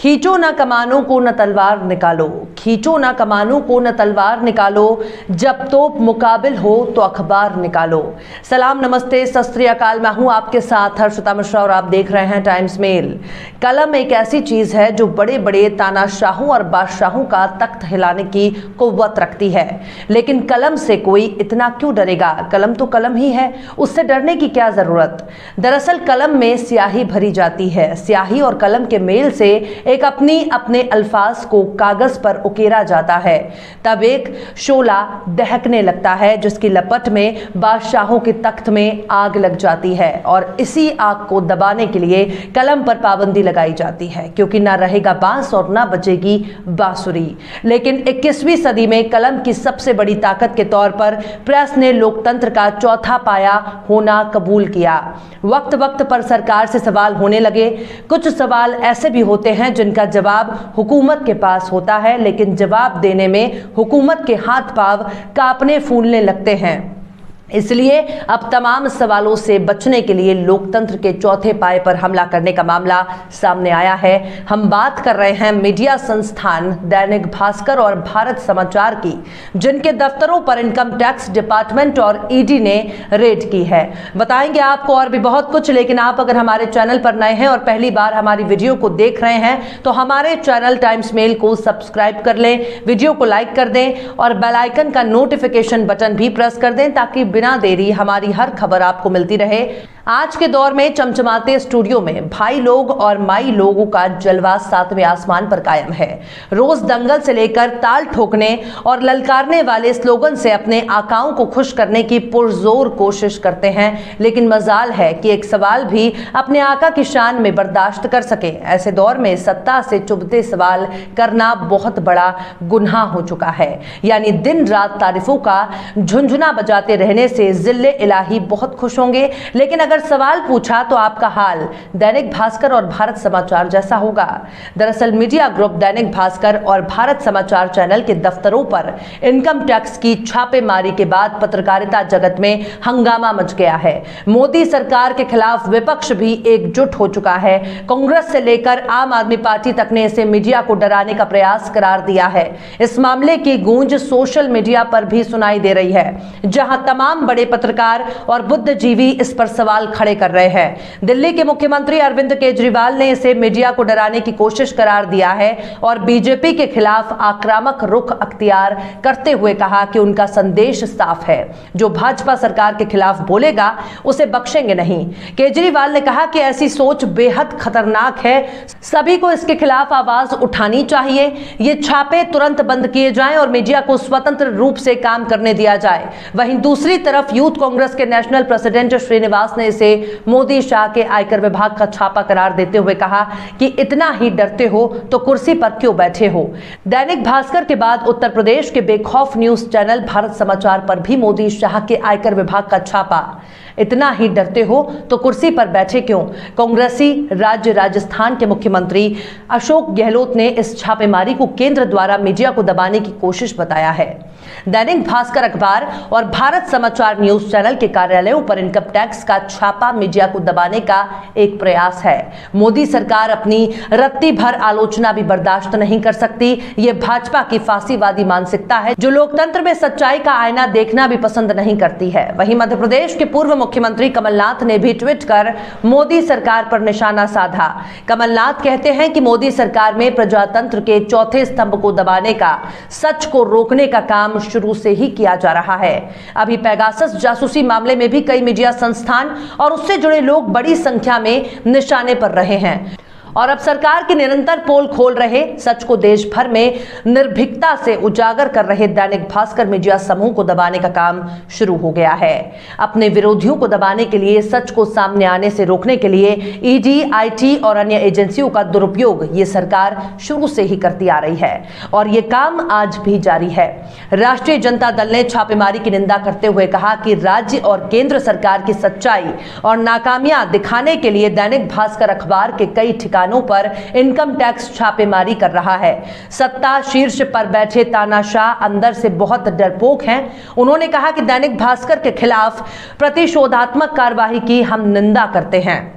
खींचो ना कमानों को न तलवार निकालो, खींचो ना कमानों को न तलवार निकालो, जब तोप मुकाबिल हो तो अखबार निकालो। सलाम, नमस्ते, सत श्री अकाल। मैं हूं आपके साथ हर्षिता मिश्रा और आप देख रहे हैं टाइम्स मेल। कलम एक ऐसी चीज है जो बड़े बड़े तानाशाहों और बादशाहों का तख्त हिलाने की कुव्वत रखती है, लेकिन कलम से कोई इतना क्यों डरेगा? कलम तो कलम ही है, उससे डरने की क्या जरूरत। दरअसल कलम में स्याही भरी जाती है, स्याही और कलम के मेल से एक अपने अल्फाज को कागज पर उकेरा जाता है, तब एक शोला दहकने लगता है जिसकी लपट में बादशाहों के तख्त में आग लग जाती है। और इसी आग को दबाने के लिए कलम पर पाबंदी लगाई जाती है, क्योंकि ना रहेगा बांस और ना बजेगी बांसुरी। लेकिन 21वीं सदी में कलम की सबसे बड़ी ताकत के तौर पर प्रेस ने लोकतंत्र का चौथा पाया होना कबूल किया। वक्त वक्त पर सरकार से सवाल होने लगे। कुछ सवाल ऐसे भी होते हैं जिनका जवाब हुकूमत के पास होता है, लेकिन जवाब देने में हुकूमत के हाथ पांव कांपने फूलने लगते हैं। इसलिए अब तमाम सवालों से बचने के लिए लोकतंत्र के चौथे पाए पर हमला करने का मामला सामने आया है। हम बात कर रहे हैं मीडिया संस्थान दैनिक भास्कर और भारत समाचार की, जिनके दफ्तरों पर इनकम टैक्स डिपार्टमेंट और ईडी ने रेड की है। बताएंगे आपको और भी बहुत कुछ, लेकिन आप अगर हमारे चैनल पर नए हैं और पहली बार हमारी वीडियो को देख रहे हैं तो हमारे चैनल टाइम्स मेल को सब्सक्राइब कर लें, वीडियो को लाइक कर दें और बेल आइकन का नोटिफिकेशन बटन भी प्रेस कर दें ताकि बिना देरी हमारी हर खबर आपको मिलती रहे। आज के दौर में चमचमाते स्टूडियो में भाई लोग और माई लोगों का जलवा 7वें आसमान पर कायम है। रोज दंगल से लेकर ताल ठोकने और ललकारने वाले स्लोगन से अपने आकाओं को खुश करने की पुरजोर कोशिश करते हैं, लेकिन मजाल है कि एक सवाल भी अपने आका की शान में बर्दाश्त कर सके। ऐसे दौर में सत्ता से चुभते सवाल करना बहुत बड़ा गुनाह हो चुका है, यानी दिन रात तारीफों का झुंझुना बजाते रहने से जिल्ले इलाही बहुत खुश होंगे, लेकिन अगर सवाल पूछा तो आपका हाल दैनिक भास्कर और भारत समाचार जैसा होगा। दरअसल मीडिया ग्रुप दैनिक भास्कर और भारत समाचार चैनल के दफ्तरों पर इनकम टैक्स की छापेमारी के बाद पत्रकारिता जगत में हंगामा मच गया है। मोदी सरकार के खिलाफ विपक्ष भी एकजुट हो चुका है। कांग्रेस से लेकर आम आदमी पार्टी तक ने इसे मीडिया को डराने का प्रयास करार दिया है। इस मामले की गूंज सोशल मीडिया पर भी सुनाई दे रही है, जहां तमाम बड़े पत्रकार और बुद्धिजीवी इस पर सवाल खड़े कर रहे हैं। दिल्ली के मुख्यमंत्री अरविंद केजरीवाल ने इसे मीडिया को डराने की कोशिश करार दिया है और बीजेपी के खिलाफ आक्रामक रुख अख्तियार करते हुए कहा कि उनका संदेश साफ है, जो भाजपा सरकार के खिलाफ बोलेगा उसे बख्शेंगे नहीं। केजरीवाल ने कहा कि ऐसी सोच बेहद खतरनाक है, सभी को इसके खिलाफ आवाज उठानी चाहिए। ये छापे तुरंत बंद किए जाएं और मीडिया को स्वतंत्र रूप से काम करने दिया जाए। वहीं दूसरी तरफ यूथ कांग्रेस के नेशनल प्रेसिडेंट श्रीनिवास ने इसे मोदी शाह के आयकर विभाग का छापा करार देते हुए कहा कि इतना ही डरते हो तो कुर्सी पर क्यों बैठे हो। दैनिक भास्कर के बाद उत्तर प्रदेश के बेखौफ न्यूज चैनल भारत समाचार पर भी मोदी शाह के आयकर विभाग का छापा। इतना ही डरते हो तो कुर्सी पर बैठे क्यों। कांग्रेसी राज्य राजस्थान के मुख्यमंत्री अशोक गहलोत ने इस छापेमारी को केंद्र द्वारा मीडिया को दबाने की कोशिश बताया है। दैनिक भास्कर अखबार और भारत समाचार न्यूज चैनल के कार्यालयों पर इनकम टैक्स का छापा मीडिया को दबाने का एक प्रयास है। मोदी सरकार अपनी रत्ती भर आलोचना भी बर्दाश्त नहीं कर सकती। ये भाजपा की फांसीवादी मानसिकता है, जो लोकतंत्र में सच्चाई का आईना देखना भी पसंद नहीं करती है। वहीं मध्य प्रदेश के पूर्व मुख्यमंत्री कमलनाथ ने भी ट्वीट कर मोदी सरकार पर निशाना साधा। कमलनाथ कहते हैं कि मोदी सरकार में प्रजातंत्र के चौथे स्तंभ को दबाने का, सच को रोकने का काम शुरू से ही किया जा रहा है। अभी पेगासस जासूसी मामले में भी कई मीडिया संस्थान और उससे जुड़े लोग बड़ी संख्या में निशाने पर रहे हैं और अब सरकार के निरंतर पोल खोल रहे, सच को देश भर में निर्भीकता से उजागर कर रहे दैनिक भास्कर मीडिया समूह को दबाने का काम शुरू हो गया है। अपने विरोधियों को दबाने के लिए, सच को सामने आने से रोकने के लिए ईडी, आईटी और अन्य एजेंसियों का दुरुपयोग ये सरकार शुरू से ही करती आ रही है और ये काम आज भी जारी है। राष्ट्रीय जनता दल ने छापेमारी की निंदा करते हुए कहा कि राज्य और केंद्र सरकार की सच्चाई और नाकामियां दिखाने के लिए दैनिक भास्कर अखबार के कई ठिकानों पर इनकम टैक्स छापेमारी कर रहा है। सत्ता शीर्ष पर बैठे तानाशाह अंदर से बहुत डरपोक हैं। उन्होंने कहा कि दैनिक भास्कर के खिलाफ प्रतिशोधात्मक कार्रवाई की हम निंदा करते हैं।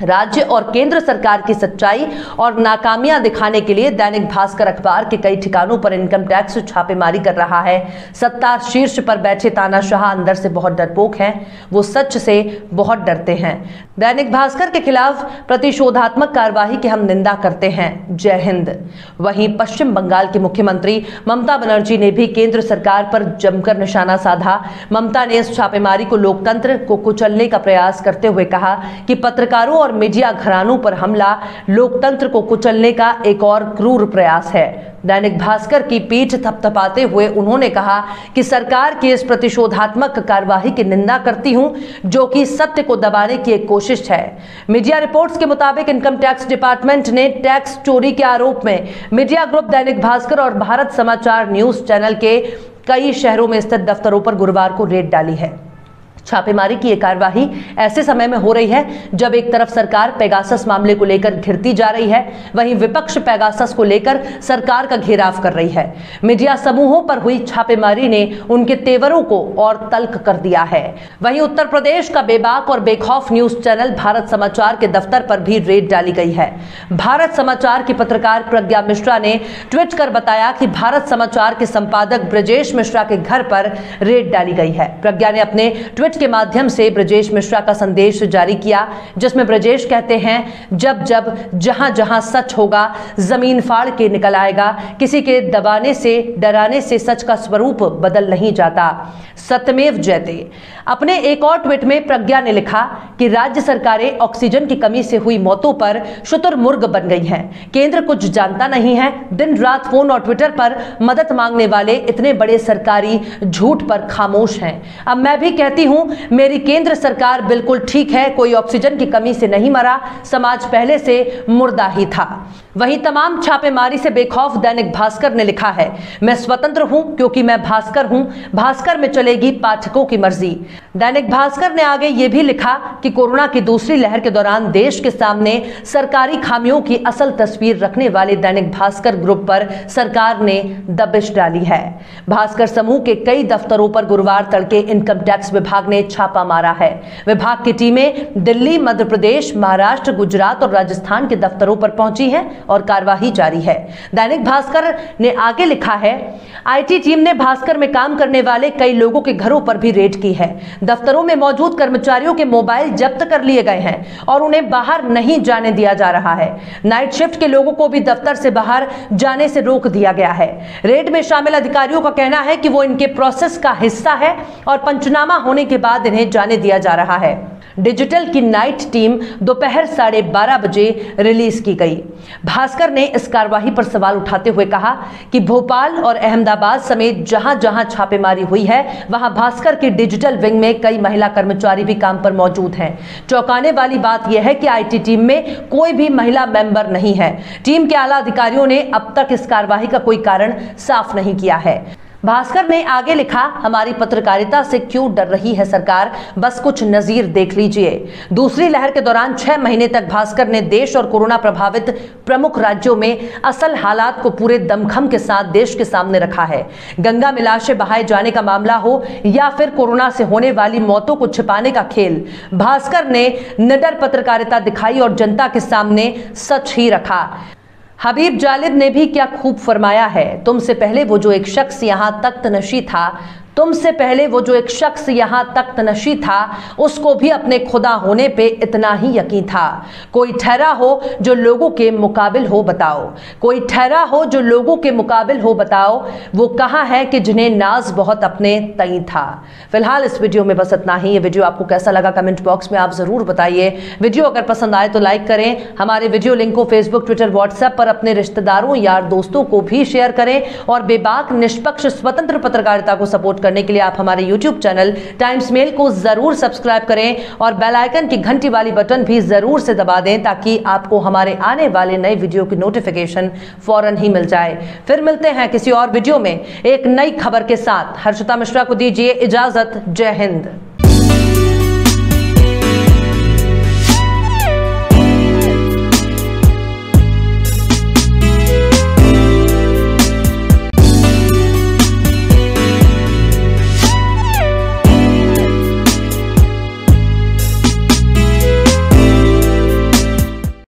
राज्य और केंद्र सरकार की सच्चाई और नाकामियां दिखाने के लिए दैनिक भास्कर अखबार के कई ठिकानों पर इनकम टैक्स छापेमारी कर रहा है। सत्ता शीर्ष पर बैठे तानाशाह अंदर से बहुत डरपोक हैं, वो सच से बहुत डरते हैं। दैनिक भास्कर के खिलाफ प्रतिशोधात्मक कार्रवाई की हम निंदा करते हैं। जय हिंद। वहीं पश्चिम बंगाल की मुख्यमंत्री ममता बनर्जी ने भी केंद्र सरकार पर जमकर निशाना साधा। ममता ने इस छापेमारी को लोकतंत्र को कुचलने का प्रयास करते हुए कहा कि पत्रकारों और मीडिया घरानों पर हमला लोकतंत्र को कुचलने का एक और क्रूर प्रयास है। दैनिक भास्कर की पीठ थपथपाते हुए उन्होंने कहा कि सरकार की इस प्रतिशोधात्मक कार्रवाई की निंदा करती हूं, जो कि सत्य को दबाने की एक कोशिश है। मीडिया रिपोर्ट्स के मुताबिक इनकम टैक्स डिपार्टमेंट ने टैक्स चोरी के आरोप में मीडिया ग्रुप दैनिक भास्कर और भारत समाचार न्यूज चैनल के कई शहरों में स्थित दफ्तरों पर गुरुवार को रेड डाली है। छापेमारी की यह कार्रवाई ऐसे समय में हो रही है जब एक तरफ सरकार पेगासस मामले को लेकर घिरती जा रही है, वहीं विपक्ष पेगासस को लेकर सरकार का घेराव कर रही है। मीडिया समूहों पर हुई छापेमारी ने उनके तेवरों को और तल्ख कर दिया है। वहीं उत्तर प्रदेश का बेबाक और बेखौफ न्यूज चैनल भारत समाचार के दफ्तर पर भी रेड डाली गई है। भारत समाचार की पत्रकार प्रज्ञा मिश्रा ने ट्वीट कर बताया कि भारत समाचार के संपादक ब्रजेश मिश्रा के घर पर रेड डाली गई है। प्रज्ञा ने अपने ट्वीट के माध्यम से ब्रजेश मिश्रा का संदेश जारी किया, जिसमें ब्रजेश कहते हैं, जब जब जहां जहां सच होगा जमीन फाड़ के निकल आएगा। किसी के दबाने से डराने से सच का स्वरूप बदल नहीं जाता। सत्यमेव जयते। अपने एक और ट्वीट में प्रज्ञा ने लिखा कि राज्य सरकारें ऑक्सीजन की कमी से हुई मौतों पर शुतुरमुर्ग बन गई हैं। केंद्र कुछ जानता नहीं है। दिन रात फोन और ट्विटर पर मदद मांगने वाले इतने बड़े सरकारी झूठ पर खामोश हैं। अब मैं भी कहती हूं, मेरी केंद्र सरकार बिल्कुल ठीक है, कोई ऑक्सीजन की कमी से नहीं मरा, समाज पहले से मुर्दा ही था। वहीं तमाम छापेमारी से बेखौफ दैनिक भास्कर ने लिखा है, मैं स्वतंत्र हूं क्योंकि मैं भास्कर हूं, भास्कर में चलेगी पाठकों की मर्जी। दैनिक भास्कर ने आगे यह भी लिखा कि कोरोना की दूसरी लहर के दौरान देश के सामने सरकारी खामियों की असल तस्वीर रखने वाले दैनिक भास्कर ग्रुप पर सरकार ने दबिश डाली है। भास्कर समूह के कई दफ्तरों पर गुरुवार तड़के इनकम टैक्स विभाग ने छापा मारा है। विभाग की टीमें दिल्ली, मध्य प्रदेश, महाराष्ट्र, गुजरात और राजस्थान के दफ्तरों पर पहुंची हैं और कार्यवाही जारी है। दैनिक भास्कर ने आगे लिखा है, आईटी टीम ने भास्कर में काम करने वाले कई लोगों के घरों पर भी रेड की है। दफ्तरों में मौजूद कर्मचारियों के मोबाइल जब्त कर लिए गए हैं और उन्हें बाहर नहीं जाने दिया जा रहा है। नाइट शिफ्ट के लोगों को भी दफ्तर से बाहर जाने से रोक दिया गया है। रेड में शामिल अधिकारियों का कहना है कि वो इनके प्रोसेस का हिस्सा है और पंचनामा होने के बाद इन्हें जाने दिया जा रहा है। डिजिटल की नाइट टीम दोपहर 12:30 बजे रिलीज की गई। भास्कर ने इस कार्रवाई पर सवाल उठाते हुए कहा कि भोपाल और अहमदाबाद समेत जहां जहां छापेमारी हुई है वहां भास्कर की डिजिटल विंग में कई महिला कर्मचारी भी काम पर मौजूद हैं। चौंकाने वाली बात यह है कि आईटी टीम में कोई भी महिला मेंबर नहीं है। टीम के आला अधिकारियों ने अब तक इस कार्रवाई का कोई कारण साफ नहीं किया है। भास्कर ने आगे लिखा, हमारी पत्रकारिता से क्यों डर रही है सरकार, बस कुछ नजीर देख लीजिए। दूसरी लहर के दौरान 6 महीने तक भास्कर ने देश और कोरोना प्रभावित प्रमुख राज्यों में असल हालात को पूरे दमखम के साथ देश के सामने रखा है। गंगा में लाशें बहाए जाने का मामला हो या फिर कोरोना से होने वाली मौतों को छिपाने का खेल, भास्कर ने निडर पत्रकारिता दिखाई और जनता के सामने सच ही रखा। हबीब जालिद ने भी क्या खूब फरमाया है, तुमसे पहले वो जो एक शख्स यहाँ तख्त नशी था, तुमसे पहले वो जो एक शख्स यहाँ तख्त नशी था, उसको भी अपने खुदा होने पे इतना ही यकीन था। कोई ठहरा हो जो लोगों के मुकाबिल हो बताओ, कोई ठहरा हो जो लोगों के मुकाबिल हो बताओ, वो कहाँ है कि जिन्हें नाज बहुत अपने तई था। फिलहाल इस वीडियो में बस इतना ही। ये वीडियो आपको कैसा लगा कमेंट बॉक्स में आप जरूर बताइए। वीडियो अगर पसंद आए तो लाइक करें। हमारे वीडियो लिंक को फेसबुक, ट्विटर, व्हाट्सएप पर अपने रिश्तेदारों, यार दोस्तों को भी शेयर करें और बेबाक, निष्पक्ष, स्वतंत्र पत्रकारिता को सपोर्ट करने के लिए आप हमारे YouTube चैनल टाइम्स मेल को जरूर सब्सक्राइब करें और बेल आइकन की घंटी वाली बटन भी जरूर से दबा दें ताकि आपको हमारे आने वाले नए वीडियो की नोटिफिकेशन फौरन ही मिल जाए। फिर मिलते हैं किसी और वीडियो में एक नई खबर के साथ। हर्षिता मिश्रा को दीजिए इजाजत। जय हिंद।